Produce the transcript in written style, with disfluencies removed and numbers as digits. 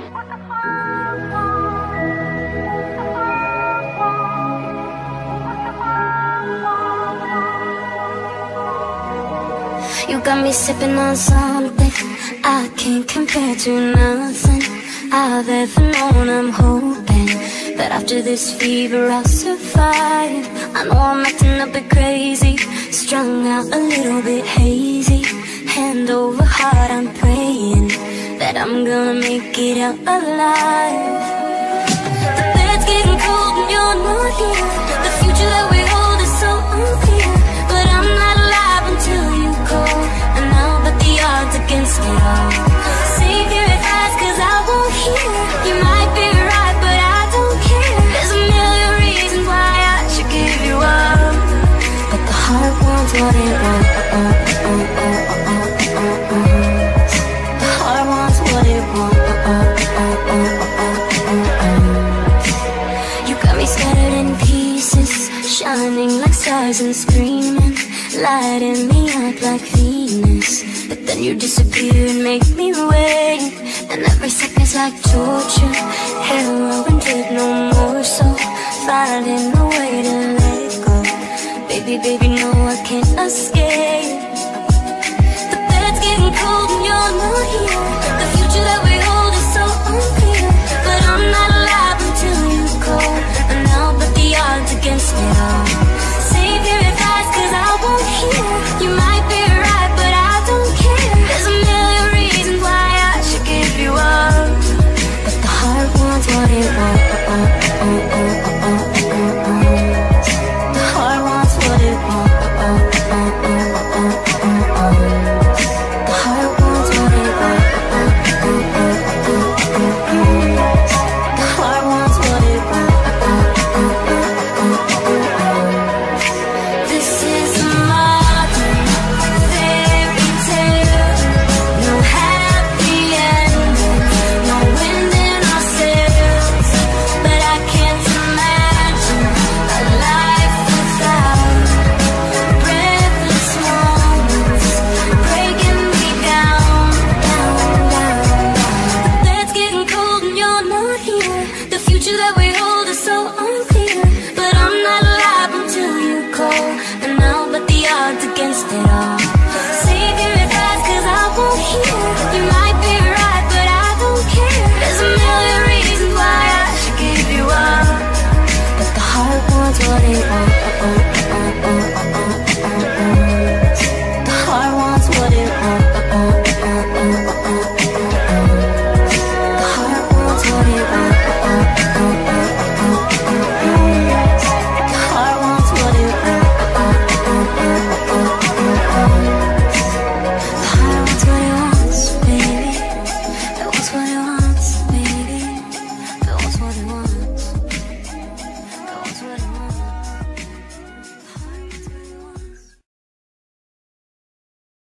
You got me sipping on something I can't compare to nothing I've ever known. I'm hoping that after this fever I'll survive. I know I'm acting a bit crazy, strung out a little bit hazy. Hand over heart, I'm praying that I'm gonna make it out alive. The bed's getting cold and you're not here. The future that we hold is so unclear, but I'm not alive until you call, and I'll bet the odds against it all. Save your advice cause I won't hear. You might be right but I don't care. There's a million reasons why I should give you up, but the heart wants what it wants. The heart wants what it wants. You got me scattered in pieces, shining like stars and screaming, lighting me up like Venus. But then you disappear and make me wait, and every second's like torture. Heroin did no more, so finding a way to let go. Baby, baby, no, I can't escape.